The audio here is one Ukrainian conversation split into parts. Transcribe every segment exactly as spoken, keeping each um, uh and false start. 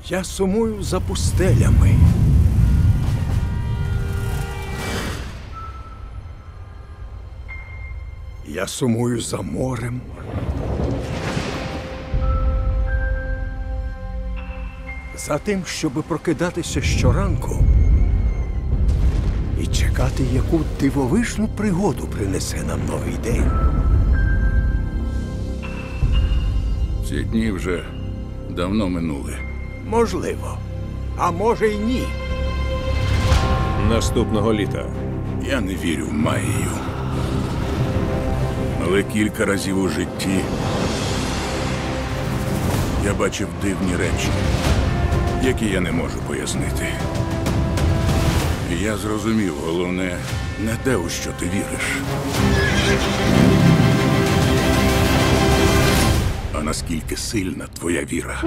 Я сумую за пустелями. Я сумую за морем. За тим, щоби прокидатися щоранку і чекати, яку дивовижну пригоду принесе нам новий день. Ці дні вже давно минули. Можливо. А може й ні. Наступного літа. Я не вірю в магію. Але кілька разів у житті я бачив дивні речі, які я не можу пояснити. І я зрозумів, головне, не те, у що ти віриш, а наскільки сильна твоя віра.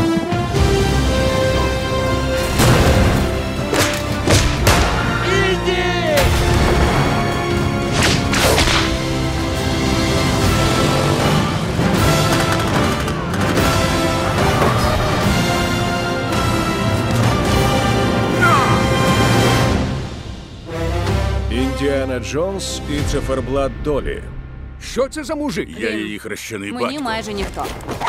Індіана Джонс і циферблат долі. Що це за мужик? Я її хрещений батько. Мені майже ніхто.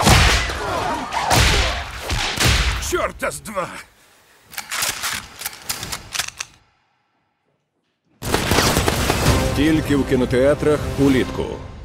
Чорта з два! Тільки в кінотеатрах улітку.